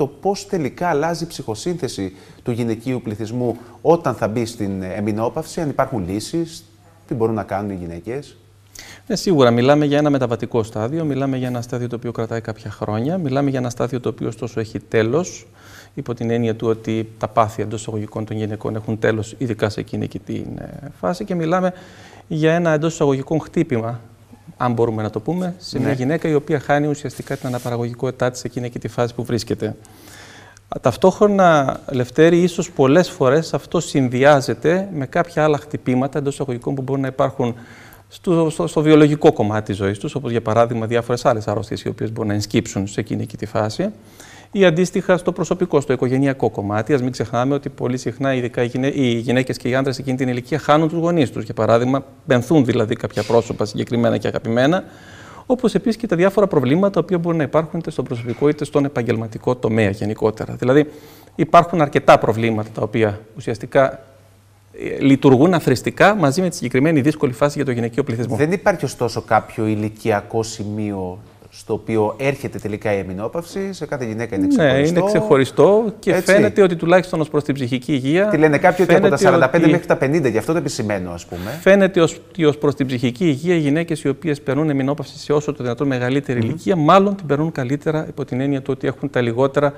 το πώς τελικά αλλάζει η ψυχοσύνθεση του γυναικείου πληθυσμού όταν θα μπει στην εμεινόπαυση, αν υπάρχουν λύσεις, τι μπορούν να κάνουν οι γυναίκες. Σίγουρα μιλάμε για ένα μεταβατικό στάδιο, μιλάμε για ένα στάδιο το οποίο κρατάει κάποια χρόνια, μιλάμε για ένα στάδιο το οποίο ωστόσο έχει τέλος, υπό την έννοια του ότι τα πάθη εντός εισαγωγικών των γυναικών έχουν τέλος, ειδικά σε εκείνη και την φάση, και μιλάμε για ένα εντός εισαγωγικών χτύπημα, αν μπορούμε να το πούμε, σε μια γυναίκα η οποία χάνει ουσιαστικά την αναπαραγωγικότητά της σε εκείνη και τη φάση που βρίσκεται. Ταυτόχρονα, Λευτέρη, ίσως πολλές φορές αυτό συνδυάζεται με κάποια άλλα χτυπήματα εντός εισαγωγικών που μπορούν να υπάρχουν στο βιολογικό κομμάτι της ζωής τους, όπως για παράδειγμα διάφορες άλλες αρρώστιες οι οποίες μπορούν να ενσκύψουν σε εκείνη και τη φάση, ή αντίστοιχα στο προσωπικό, στο οικογενειακό κομμάτι. Ας μην ξεχνάμε ότι πολύ συχνά, ειδικά οι γυναίκες και οι άντρες σε εκείνη την ηλικία, χάνουν τους γονείς τους. Για παράδειγμα, πενθούν δηλαδή κάποια πρόσωπα συγκεκριμένα και αγαπημένα, όπως επίσης και τα διάφορα προβλήματα τα οποία μπορούν να υπάρχουν είτε στο προσωπικό είτε στον επαγγελματικό τομέα γενικότερα. Δηλαδή, υπάρχουν αρκετά προβλήματα τα οποία ουσιαστικά λειτουργούν αθροιστικά μαζί με τη συγκεκριμένη δύσκολη φάση για το γυναικείο πληθυσμό. Δεν υπάρχει ωστόσο κάποιο ηλικιακό σημείο στο οποίο έρχεται τελικά η εμεινόπαυση, σε κάθε γυναίκα είναι ξεχωριστό. Ναι, είναι ξεχωριστό και έτσι. Φαίνεται ότι τουλάχιστον ως προς την ψυχική υγεία. Τι λένε κάποιοι ότι από τα 45 μέχρι τα 50, γι' αυτό το επισημαίνω, ας πούμε. Φαίνεται ότι ως προς την ψυχική υγεία, οι γυναίκες οι οποίες περνούν εμεινόπαυση σε όσο το δυνατόν μεγαλύτερη ηλικία, μάλλον την περνούν καλύτερα υπό την έννοια του ότι έχουν τα λιγότερα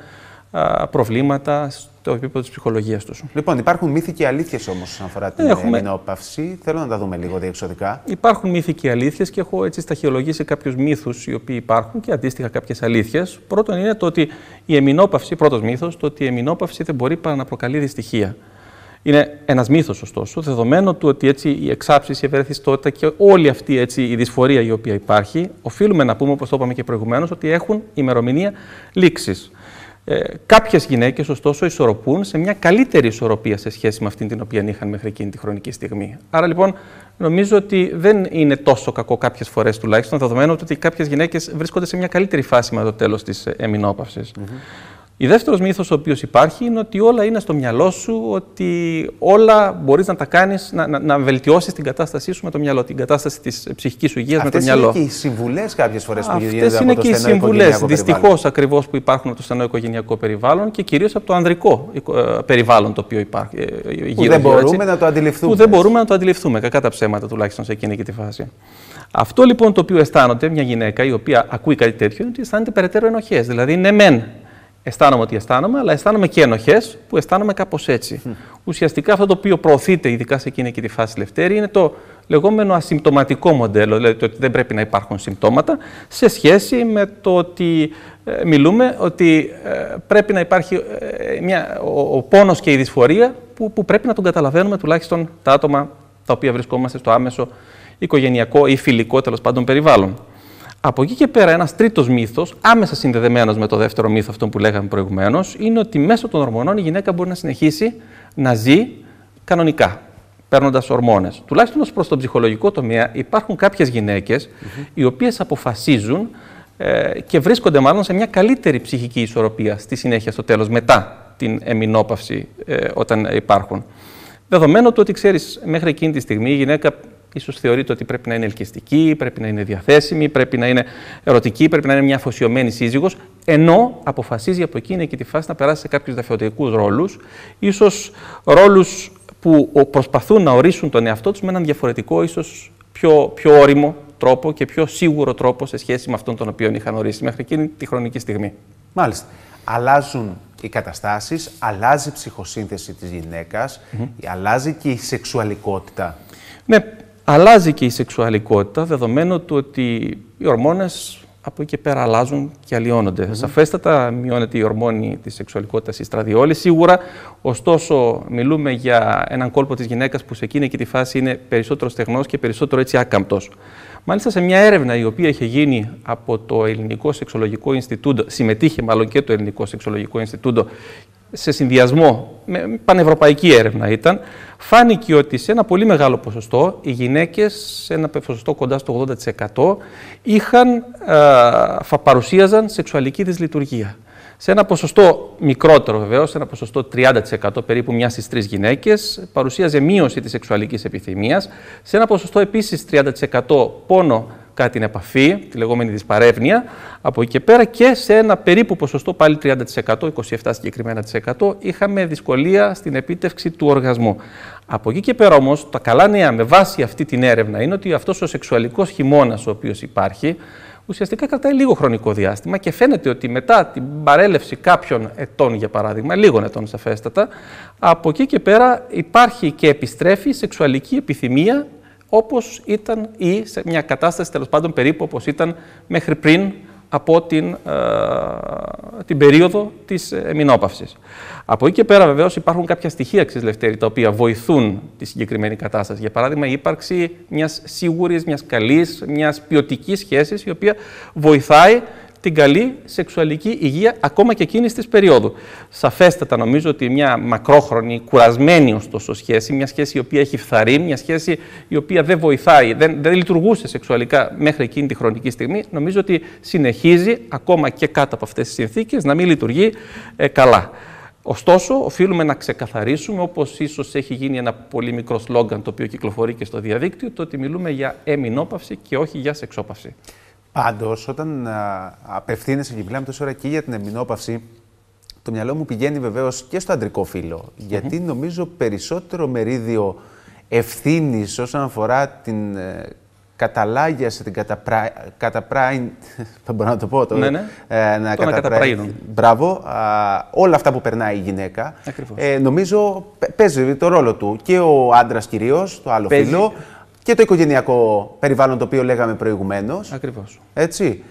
προβλήματα στο επίπεδο της ψυχολογίας τους. Λοιπόν, υπάρχουν μύθοι και αλήθειες όμως όσον αφορά την εμεινόπαυση. Θέλω να τα δούμε λίγο διεξοδικά. Υπάρχουν μύθοι και αλήθειες και έχω έτσι σταχυολογήσει κάποιους μύθους οι οποίοι υπάρχουν και αντίστοιχα κάποιες αλήθειες. Πρώτον είναι το ότι η εμεινόπαυση, πρώτος μύθος, το ότι η εμεινόπαυση δεν μπορεί παρά να προκαλεί δυστυχία. Είναι ένας μύθος, ωστόσο, δεδομένου του ότι έτσι οι εξάψεις, η ευερεθιστότητα και όλη αυτή έτσι, η δυσφορία η οποία υπάρχει, οφείλουμε να πούμε, όπως το είπαμε και προηγουμένως, ότι έχουν ημερομηνία λήξης. Κάποιες γυναίκες, ωστόσο, ισορροπούν σε μια καλύτερη ισορροπία σε σχέση με αυτήν την οποία είχαν μέχρι εκείνη τη χρονική στιγμή. Άρα, λοιπόν, νομίζω ότι δεν είναι τόσο κακό κάποιες φορές τουλάχιστον, δεδομένου ότι κάποιες γυναίκες βρίσκονται σε μια καλύτερη φάση με το τέλος της εμεινόπαυσης. Ο δεύτερος μύθος ο οποίος υπάρχει είναι ότι όλα είναι στο μυαλό σου, ότι όλα μπορείς να τα κάνεις, να βελτιώσεις την κατάστασή σου με το μυαλό, την κατάσταση της ψυχικής σου υγείας με το μυαλό. Αυτές είναι και οι συμβουλές κάποιες φορές που γίνονται από το στενό οικογενειακό περιβάλλον. Αυτές είναι και οι συμβουλές, δυστυχώς ακριβώς, που υπάρχουν από το στενό οικογενειακό περιβάλλον και κυρίως από το ανδρικό περιβάλλον το οποίο υπάρχει. Που δεν μπορούμε να το αντιληφθούμε. Που δεν μπορούμε να το αντιληφθούμε, κακά τα ψέματα τουλάχιστον σε εκείνη και τη φάση. Αυτό λοιπόν το οποίο αισθάνονται μια γυναίκα η οποία ακούει κάτι τέτοιο είναι ότι αισθάνεται περαιτέρω ενοχές. Δηλαδή, ναι, μεν. Αισθάνομαι ότι αισθάνομαι, αλλά αισθάνομαι και ενοχές που αισθάνομαι κάπως έτσι. Ουσιαστικά αυτό το οποίο προωθείται, ειδικά σε εκείνη και τη φάση, Λευτέρη, είναι το λεγόμενο ασυμπτωματικό μοντέλο, δηλαδή το ότι δεν πρέπει να υπάρχουν συμπτώματα, σε σχέση με το ότι μιλούμε ότι πρέπει να υπάρχει ο πόνος και η δυσφορία που πρέπει να τον καταλαβαίνουμε τουλάχιστον τα άτομα τα οποία βρισκόμαστε στο άμεσο οικογενειακό ή φιλικό τέλος πάντων περιβάλλον. Από εκεί και πέρα, ένας τρίτος μύθος, άμεσα συνδεδεμένος με το δεύτερο μύθο, αυτό που λέγαμε προηγουμένως, είναι ότι μέσω των ορμονών η γυναίκα μπορεί να συνεχίσει να ζει κανονικά, παίρνοντας ορμόνες. Τουλάχιστον ως προς τον ψυχολογικό τομέα, υπάρχουν κάποιες γυναίκες οι οποίες αποφασίζουν και βρίσκονται μάλλον σε μια καλύτερη ψυχική ισορροπία στη συνέχεια, στο τέλος, μετά την εμεινόπαυση, όταν υπάρχουν. Δεδομένου του ότι, ξέρεις, μέχρι εκείνη τη στιγμή η γυναίκα ίσως θεωρείται ότι πρέπει να είναι ελκυστική, πρέπει να είναι διαθέσιμη, πρέπει να είναι ερωτική, πρέπει να είναι μια αφοσιωμένη σύζυγος, ενώ αποφασίζει από εκείνη και τη φάση να περάσει σε κάποιους διαφορετικούς ρόλους, ίσως ρόλους που προσπαθούν να ορίσουν τον εαυτό τους με έναν διαφορετικό, ίσως πιο ώριμο τρόπο και πιο σίγουρο τρόπο σε σχέση με αυτόν τον οποίο είχαν ορίσει μέχρι εκείνη τη χρονική στιγμή. Μάλιστα. Αλλάζουν οι καταστάσεις, αλλάζει η ψυχοσύνθεση της γυναίκας, αλλάζει και η σεξουαλικότητα. Ναι, αλλάζει και η σεξουαλικότητα, δεδομένου του ότι οι ορμόνες από εκεί και πέρα αλλάζουν και αλλοιώνονται. Σαφέστατα μειώνεται η ορμόνη της σεξουαλικότητας, η στραδιόλη. Σίγουρα, ωστόσο, μιλούμε για έναν κόλπο της γυναίκας που σε εκείνη και τη φάση είναι περισσότερο στεγνός και περισσότερο έτσι άκαμπτος. Μάλιστα, σε μια έρευνα η οποία είχε γίνει από το Ελληνικό Σεξολογικό Ινστιτούτο, συμμετείχε μάλλον και το Ελληνικό Σεξολογικό Ινστιτούτο, σε συνδυασμό με πανευρωπαϊκή έρευνα ήταν, φάνηκε ότι σε ένα πολύ μεγάλο ποσοστό οι γυναίκες, σε ένα ποσοστό κοντά στο 80%, παρουσίαζαν σεξουαλική δυσλειτουργία. Σε ένα ποσοστό μικρότερο βεβαίως, σε ένα ποσοστό 30%, περίπου 1 στις 3 γυναίκες, παρουσίαζε μείωση της σεξουαλικής επιθυμίας. Σε ένα ποσοστό επίσης 30% πόνο κατά την επαφή, τη λεγόμενη δυσπαρεύνοια. Από εκεί και πέρα και σε ένα περίπου ποσοστό, πάλι 30%, 27% συγκεκριμένα, είχαμε δυσκολία στην επίτευξη του οργασμού. Από εκεί και πέρα όμως, τα καλά νέα με βάση αυτή την έρευνα είναι ότι αυτός ο σεξουαλικός χειμώνας ο οποίος υπάρχει, ουσιαστικά κρατάει λίγο χρονικό διάστημα και φαίνεται ότι μετά την παρέλευση κάποιων ετών, για παράδειγμα, λίγων ετών σαφέστατα, από εκεί και πέρα υπάρχει και επιστρέφει η σεξουαλική επιθυμία όπως ήταν ή σε μια κατάσταση τέλος πάντων περίπου όπως ήταν μέχρι πριν από την περίοδο της εμεινόπαυσης. Από εκεί και πέρα βεβαίως υπάρχουν κάποια στοιχεία, αξίζει Λευτέρη, τα οποία βοηθούν τη συγκεκριμένη κατάσταση. Για παράδειγμα, η ύπαρξη μιας σίγουρης, μιας καλής, μιας ποιοτικής σχέσης, η οποία βοηθάει την καλή σεξουαλική υγεία ακόμα και εκείνης της περίοδου. Σαφέστατα νομίζω ότι μια μακρόχρονη, κουρασμένη ωστόσο σχέση, μια σχέση η οποία έχει φθαρεί, μια σχέση η οποία δεν βοηθάει, δεν λειτουργούσε σεξουαλικά μέχρι εκείνη τη χρονική στιγμή, νομίζω ότι συνεχίζει ακόμα και κάτω από αυτές τις συνθήκες να μην λειτουργεί καλά. Ωστόσο, οφείλουμε να ξεκαθαρίσουμε, όπως ίσως έχει γίνει ένα πολύ μικρό σλόγγαν το οποίο κυκλοφορεί και στο διαδίκτυο, το ότι μιλούμε για εμεινόπαυση και όχι για σεξόπαυση. Πάντως, όταν απευθύνεσαι και μιλάμε τόση ώρα και για την εμεινόπαυση, το μυαλό μου πηγαίνει βεβαίως και στο αντρικό φύλο. Γιατί νομίζω περισσότερο μερίδιο ευθύνης όσον αφορά την καταλάγιαση, την καταπράιν. Θα μπορώ να το πω. Να καταπραίνουν. Μπράβο. Όλα αυτά που περνάει η γυναίκα. Νομίζω παίζει το ρόλο του. Και ο άντρας κυρίως, το άλλο φύλο. Και το οικογενειακό περιβάλλον το οποίο λέγαμε προηγουμένως. Ακριβώς. Έτσι.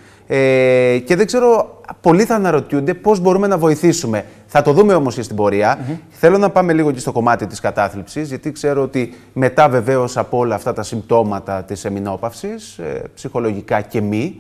Και δεν ξέρω, πολλοί θα αναρωτιούνται πώς μπορούμε να βοηθήσουμε. Θα το δούμε όμως και στην πορεία. Θέλω να πάμε λίγο και στο κομμάτι της κατάθλιψης, γιατί ξέρω ότι μετά βεβαίως από όλα αυτά τα συμπτώματα της εμεινόπαυσης, ψυχολογικά και μη,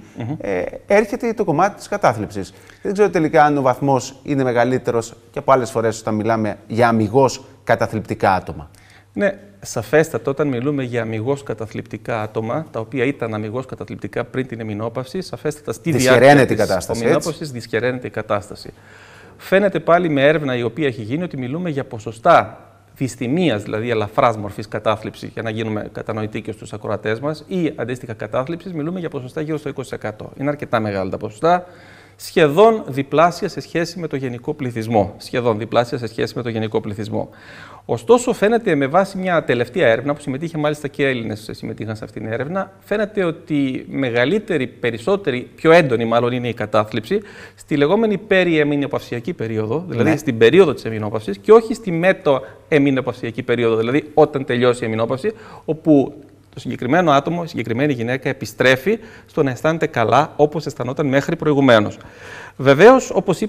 έρχεται το κομμάτι της κατάθλιψης. Δεν ξέρω τελικά αν ο βαθμός είναι μεγαλύτερος και από άλλες φορές όταν μιλάμε για αμιγώς καταθλιπτικά άτομα. Ναι, σαφέστατα όταν μιλούμε για αμιγώς καταθλιπτικά άτομα, τα οποία ήταν αμιγώς καταθλιπτικά πριν την εμεινόπαυση, σαφέστατα στη διάρκεια της εμεινόπαυσης δυσχεραίνεται η κατάσταση. Φαίνεται πάλι με έρευνα η οποία έχει γίνει ότι μιλούμε για ποσοστά δυσθυμίας, δηλαδή ελαφράς μορφής κατάθλιψης, για να γίνουμε κατανοητοί και στους ακροατές μας, ή αντίστοιχα κατάθλιψης, μιλούμε για ποσοστά γύρω στο 20%. Είναι αρκετά μεγάλα τα ποσοστά. Σχεδόν διπλάσια σε σχέση με το γενικό πληθυσμό. Σχεδόν διπλάσια σε σχέση με το γενικό πληθυσμό. Ωστόσο, φαίνεται με βάση μια τελευταία έρευνα, που συμμετείχε μάλιστα και Έλληνες συμμετείχαν σε αυτήν την έρευνα, φαίνεται ότι μεγαλύτερη, περισσότερη, πιο έντονη μάλλον είναι η κατάθλιψη στη λεγόμενη περιεμεινοπαυσιακή περίοδο, δηλαδή στην περίοδο της εμεινόπαυσης, και όχι στη μετοεμεινοπαυσιακή περίοδο, δηλαδή όταν τελειώσει η εμεινόπαυση, όπου το συγκεκριμένο άτομο, η συγκεκριμένη γυναίκα επιστρέφει στο να αισθάνεται καλά όπως αισθανόταν μέχρι προηγουμένως. Βεβαίως,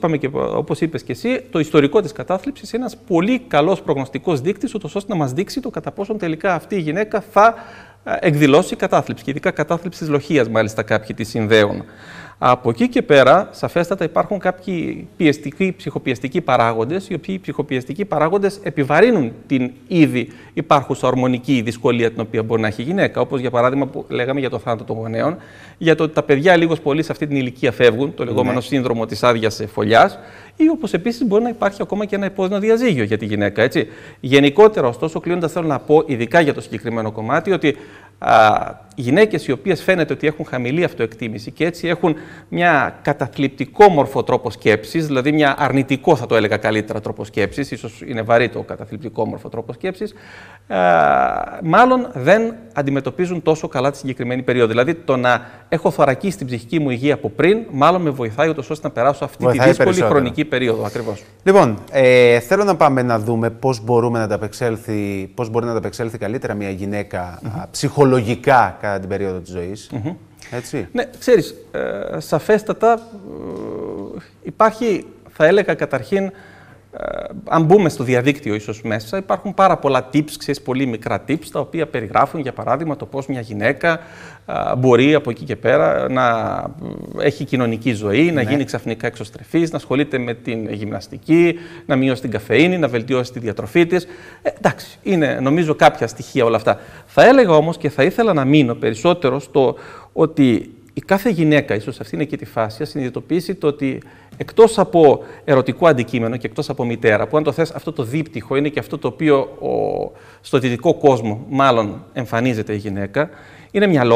όπως είπες και εσύ, το ιστορικό της κατάθλιψης είναι ένας πολύ καλός προγνωστικός δείκτης, ούτως ώστε να μας δείξει το κατά πόσον τελικά αυτή η γυναίκα θα εκδηλώσει κατάθλιψη. Και ειδικά κατάθλιψη της λοχείας, μάλιστα, κάποιοι τη συνδέουν. Από εκεί και πέρα, σαφέστατα υπάρχουν κάποιοι ψυχοπιεστικοί παράγοντες, οι οποίοι ψυχοπιεστικοί παράγοντες επιβαρύνουν την ήδη υπάρχουσα ορμονική δυσκολία την οποία μπορεί να έχει η γυναίκα. Όπως για παράδειγμα που λέγαμε για το θάνατο των γονέων, για το ότι τα παιδιά λίγος πολύ σε αυτή την ηλικία φεύγουν, το λεγόμενο σύνδρομο της άδειας φωλιάς, ή όπως επίσης μπορεί να υπάρχει ακόμα και ένα επώδυνο διαζύγιο για τη γυναίκα. Έτσι. Γενικότερα, ωστόσο, κλείνοντας, θέλω να πω, ειδικά για το συγκεκριμένο κομμάτι, ότι γυναίκες οι οποίες φαίνεται ότι έχουν χαμηλή αυτοεκτίμηση και έτσι έχουν μια καταθλιπτικό μορφό τρόπο σκέψης, δηλαδή μια αρνητικό, θα το έλεγα καλύτερα, τρόπο σκέψης, ίσως είναι βαρύ το καταθλιπτικό μορφό τρόπο σκέψης, μάλλον δεν αντιμετωπίζουν τόσο καλά τη συγκεκριμένη περίοδο. Δηλαδή, το να έχω θωρακίσει την ψυχική μου υγεία από πριν, μάλλον με βοηθάει ούτως ώστε να περάσω αυτή τη δύσκολη χρονική περίοδο. Ακριβώς. Λοιπόν, θέλω να πάμε να δούμε πώς μπορεί να ανταπεξέλθει καλύτερα μια γυναίκα ψυχολογικά κατά την περίοδο της ζωής. Έτσι. Ναι, ξέρεις, σαφέστατα υπάρχει, θα έλεγα καταρχήν, αν μπούμε στο διαδίκτυο ίσως μέσα, υπάρχουν πάρα πολλά tips, ξέρεις, πολύ μικρά tips, τα οποία περιγράφουν, για παράδειγμα, το πώς μια γυναίκα μπορεί από εκεί και πέρα να έχει κοινωνική ζωή, να γίνει ξαφνικά εξωστρεφής, να ασχολείται με την γυμναστική, να μειώσει την καφεΐνη, να βελτιώσει τη διατροφή της. Εντάξει, είναι νομίζω κάποια στοιχεία όλα αυτά. Θα έλεγα όμως και θα ήθελα να μείνω περισσότερο στο ότι η κάθε γυναίκα, ίσως αυτή είναι και τη φάση, να συνειδητοποιήσει το ότι εκτός από ερωτικό αντικείμενο και εκτός από μητέρα, που αν το θες αυτό το δίπτυχο είναι και αυτό το οποίο στο δυτικό κόσμο μάλλον εμφανίζεται η γυναίκα, είναι μυαλό,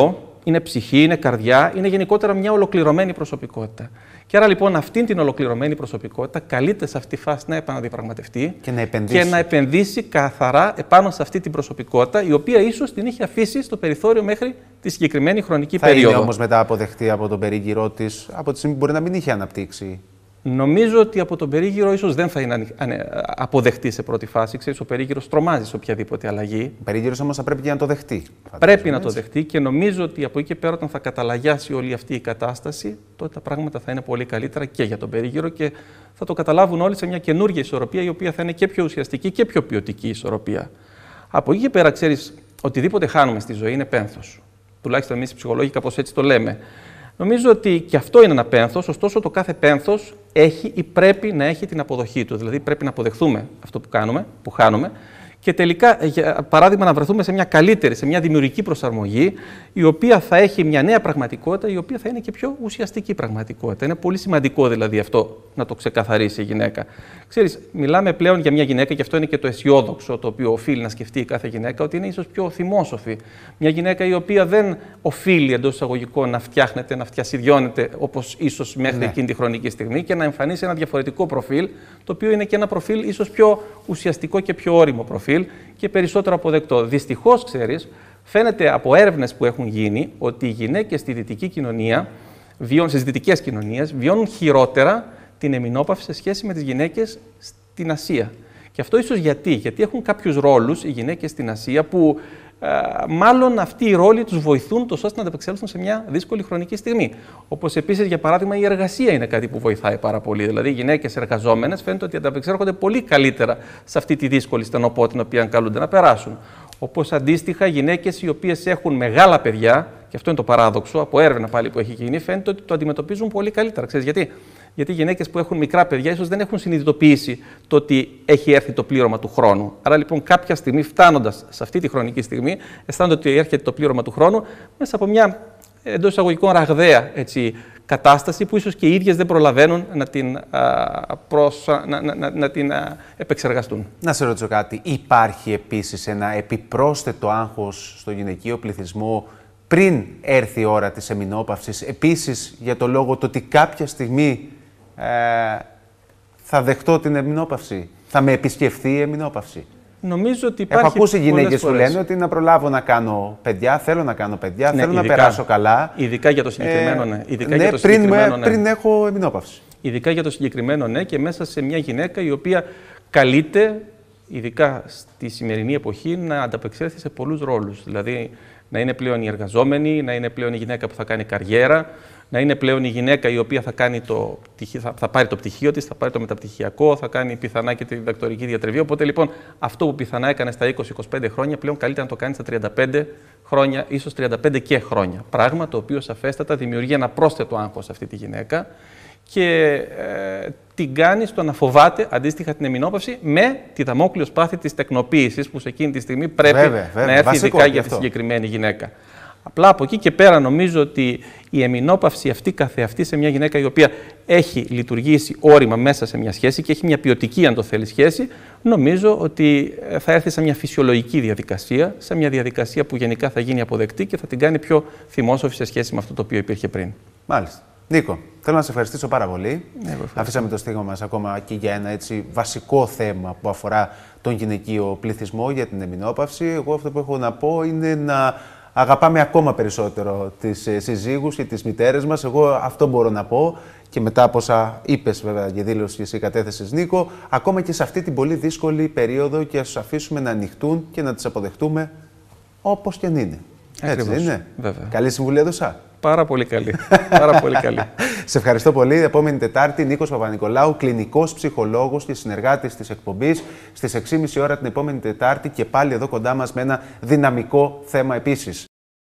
είναι ψυχή, είναι καρδιά, είναι γενικότερα μια ολοκληρωμένη προσωπικότητα. Και άρα λοιπόν αυτήν την ολοκληρωμένη προσωπικότητα καλείται σε αυτή τη φάση να επαναδιαπραγματευτεί και να επενδύσει καθαρά επάνω σε αυτή την προσωπικότητα, η οποία ίσως την είχε αφήσει στο περιθώριο μέχρι τη συγκεκριμένη χρονική περίοδο. Θα είναι όμως μετά αποδεχτεί από τον περίγυρό της, από τη στιγμή που μπορεί να μην είχε αναπτύξει? Νομίζω ότι από τον περίγυρο ίσως δεν θα είναι αποδεχτή σε πρώτη φάση. Ξέρεις, ο περίγυρος τρομάζει σε οποιαδήποτε αλλαγή. Ο περίγυρος όμως θα πρέπει και να το δεχτεί. Πρέπει να το δεχτεί και νομίζω ότι από εκεί και πέρα, όταν θα καταλαγιάσει όλη αυτή η κατάσταση, τότε τα πράγματα θα είναι πολύ καλύτερα και για τον περίγυρο και θα το καταλάβουν όλοι σε μια καινούργια ισορροπία, η οποία θα είναι και πιο ουσιαστική και πιο ποιοτική ισορροπία. Από εκεί και πέρα, ξέρεις, οτιδήποτε χάνουμε στη ζωή είναι πένθος. Τουλάχιστον εμείς οι ψυχολόγοι κάπως έτσι το λέμε. Νομίζω ότι και αυτό είναι ένα πένθος, ωστόσο το κάθε πένθος έχει ή πρέπει να έχει την αποδοχή του. Δηλαδή πρέπει να αποδεχθούμε αυτό που κάνουμε, που χάνουμε και τελικά, για παράδειγμα, να βρεθούμε σε μια καλύτερη, σε μια δημιουργική προσαρμογή, η οποία θα έχει μια νέα πραγματικότητα, η οποία θα είναι και πιο ουσιαστική πραγματικότητα. Είναι πολύ σημαντικό δηλαδή αυτό να το ξεκαθαρίσει η γυναίκα. Ξέρεις, μιλάμε πλέον για μια γυναίκα, και αυτό είναι και το αισιόδοξο το οποίο οφείλει να σκεφτεί κάθε γυναίκα, ότι είναι ίσως πιο θυμόσοφη. Μια γυναίκα η οποία δεν οφείλει εντός εισαγωγικών να φτιάχνεται, να φτιασιδιώνεται όπως ίσως μέχρι εκείνη τη χρονική στιγμή και να εμφανίσει ένα διαφορετικό προφίλ, το οποίο είναι και ένα προφίλ ίσως πιο ουσιαστικό και πιο ώριμο προφίλ και περισσότερο αποδεκτό. Δυστυχώς, ξέρεις, φαίνεται από έρευνες που έχουν γίνει ότι οι γυναίκες στη δυτική κοινωνία, στις δυτικές κοινωνίες, βιώνουν χειρότερα την εμεινόπαυση σε σχέση με τις γυναίκες στην Ασία. Και αυτό ίσως γιατί έχουν κάποιους ρόλους οι γυναίκες στην Ασία που μάλλον αυτοί οι ρόλοι τους βοηθούν τόσο ώστε να ανταπεξέλθουν σε μια δύσκολη χρονική στιγμή. Όπως επίσης, για παράδειγμα, η εργασία είναι κάτι που βοηθάει πάρα πολύ. Δηλαδή, οι γυναίκες εργαζόμενες φαίνεται ότι ανταπεξέρχονται πολύ καλύτερα σε αυτή τη δύσκολη στενοπό την οποία καλούνται να περάσουν. Όπως αντίστοιχα, γυναίκες οι οποίες έχουν μεγάλα παιδιά, και αυτό είναι το παράδοξο, από έρευνα πάλι που έχει γίνει, φαίνεται ότι το αντιμετωπίζουν πολύ καλύτερα. Ξέρεις γιατί? Γιατί οι γυναίκες που έχουν μικρά παιδιά ίσως δεν έχουν συνειδητοποιήσει το ότι έχει έρθει το πλήρωμα του χρόνου. Άρα λοιπόν, κάποια στιγμή, φτάνοντας σε αυτή τη χρονική στιγμή, αισθάνονται ότι έρχεται το πλήρωμα του χρόνου μέσα από μια εντός εισαγωγικών ραγδαία κατάσταση που ίσως και οι ίδιες δεν προλαβαίνουν να την επεξεργαστούν. Να σε ρωτήσω κάτι. Υπάρχει επίσης ένα επιπρόσθετο άγχος στο γυναικείο πληθυσμό πριν έρθει η ώρα της εμεινόπαυσης, επίσης για το λόγο το ότι κάποια στιγμή θα δεχτώ την εμεινόπαυση, θα με επισκεφθεί η εμεινόπαυση? Νομίζω ότι υπάρχει. Έχω ακούσει γυναίκες που λένε ότι να προλάβω να κάνω παιδιά, θέλω να κάνω παιδιά, θέλω να περάσω καλά. Ειδικά για το συγκεκριμένο, πριν έχω εμεινόπαυση. Ειδικά για το συγκεκριμένο, ναι, και μέσα σε μια γυναίκα η οποία καλείται, ειδικά στη σημερινή εποχή, να ανταπεξέλθει σε πολλούς ρόλους. Δηλαδή, να είναι πλέον η εργαζόμενη, να είναι πλέον η γυναίκα που θα κάνει καριέρα, να είναι πλέον η γυναίκα η οποία θα πάρει το πτυχίο της, θα πάρει το μεταπτυχιακό, θα κάνει πιθανά και τη διδακτορική διατριβή. Οπότε λοιπόν αυτό που πιθανά έκανε στα 20-25 χρόνια, πλέον καλύτερα να το κάνει στα 35 χρόνια, ίσως 35 και χρόνια. Πράγμα το οποίο σαφέστατα δημιουργεί ένα πρόσθετο άγχος σε αυτή τη γυναίκα και την κάνει στο να φοβάται αντίστοιχα την εμεινόπαυση με τη δαμόκλειο σπάθη της τεκνοποίησης που σε εκείνη τη στιγμή πρέπει να έρθει ειδικά για τη συγκεκριμένη γυναίκα. Απλά από εκεί και πέρα νομίζω ότι η εμεινόπαυση αυτή καθεαυτή σε μια γυναίκα η οποία έχει λειτουργήσει όρημα μέσα σε μια σχέση και έχει μια ποιοτική, αν το θέλει, σχέση, νομίζω ότι θα έρθει σε μια φυσιολογική διαδικασία, σε μια διαδικασία που γενικά θα γίνει αποδεκτή και θα την κάνει πιο θυμόσοφη σε σχέση με αυτό το οποίο υπήρχε πριν. Μάλιστα. Νίκο, θέλω να σε ευχαριστήσω πάρα πολύ. Αφήσαμε το στίγμα μας ακόμα και για ένα έτσι βασικό θέμα που αφορά τον γυναικείο πληθυσμό για την εμεινόπαυση. Εγώ αυτό που έχω να πω είναι να αγαπάμε ακόμα περισσότερο τις συζύγους και τις μητέρες μας. Εγώ αυτό μπορώ να πω και μετά από όσα είπες βέβαια και δήλωση και εσύ κατέθεσες, Νίκο, ακόμα και σε αυτή την πολύ δύσκολη περίοδο και ας τους αφήσουμε να ανοιχτούν και να τις αποδεχτούμε όπως και αν είναι. Έτσι δεν είναι? Βέβαια. Καλή συμβουλή έδωσα. Πάρα πολύ καλή. Πάρα πολύ καλή. Σε ευχαριστώ πολύ. Επόμενη Τετάρτη, Νίκος Παπα-Νικολάου, κλινικός ψυχολόγος και συνεργάτης της εκπομπής, στις 6.30 ώρα την επόμενη Τετάρτη και πάλι εδώ κοντά μας με ένα δυναμικό θέμα επίσης.